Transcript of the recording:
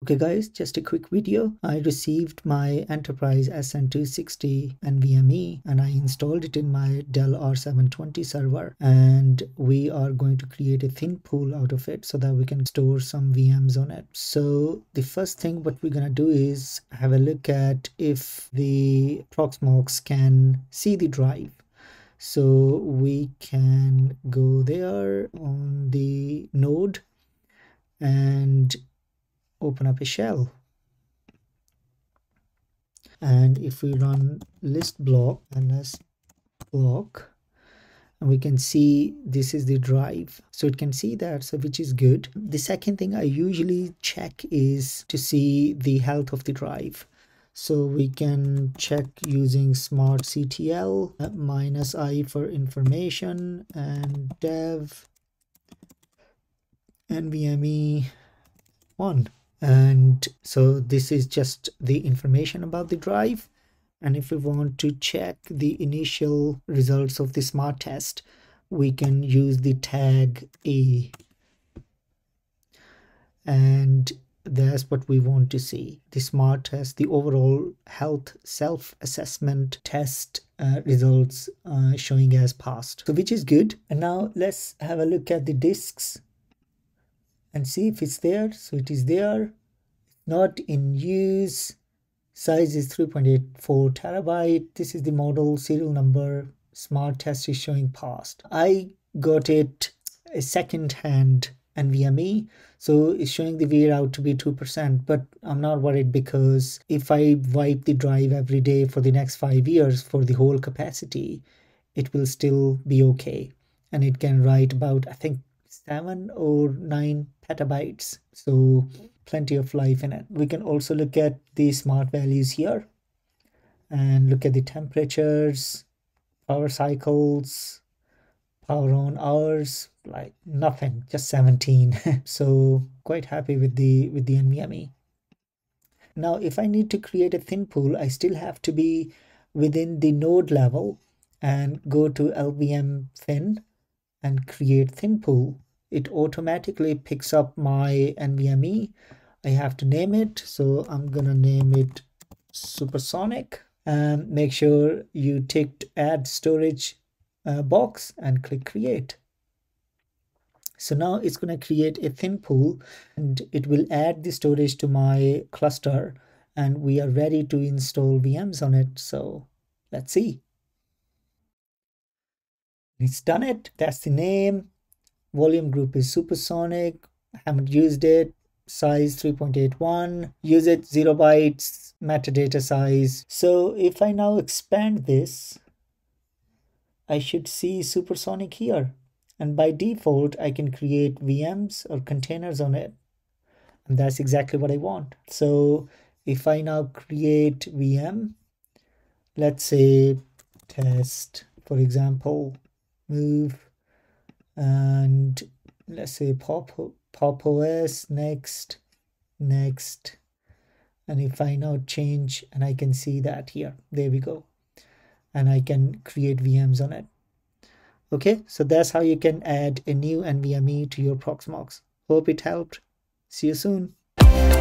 Okay guys, just a quick video. I received my Enterprise SN260 NVMe and I installed it in my Dell R720 server, and we are going to create a thin pool out of it so that we can store some VMs on it. So the first thing what we're gonna do is have a look at if the Proxmox can see the drive. So we can go there on the node and open up a shell, and if we run list block and we can see this is the drive, so it can see that, so which is good. The second thing I usually check is to see the health of the drive, so we can check using smartctl -i for information and dev NVMe 1. And so this is just the information about the drive. And if we want to check the initial results of the smart test, we can use the tag A, and that's what we want to see, the smart test, the overall health self-assessment test results showing as passed, so which is good. And now let's have a look at the disks and see if it's there. So it is there, not in use, size is 3.84 terabyte. This is the model, serial number, smart test is showing passed. I got it a second-hand NVMe, so it's showing the wear out to be 2%, but I'm not worried because if I wipe the drive every day for the next 5 years for the whole capacity, it will still be okay, and it can write about, I think, 7 or 9 petabytes, so plenty of life in it. We can also look at the smart values here and look at the temperatures, power cycles, power on hours, like nothing, just 17. So quite happy with the NVMe. Now if I need to create a thin pool, I still have to be within the node level and go to LVM thin and create thin pool. It automatically picks up my NVMe. I have to name it, so I'm gonna name it Supersonic, and make sure you ticked add storage box and click create. So now it's going to create a thin pool and it will add the storage to my cluster, and we are ready to install VMs on it. So let's see. It's done it. That's the name. Volume group is Supersonic. I haven't used it. Size 3.81. Use it 0 bytes. Metadata size. So if I now expand this, I should see Supersonic here. And by default, I can create VMs or containers on it. And that's exactly what I want. So if I now create VM, let's say test, for example, move, and let's say pop OS, next. And if I now change, and I can see that here, there we go. And I can create VMs on it. Okay, so that's how you can add a new NVMe to your Proxmox. Hope it helped. See you soon.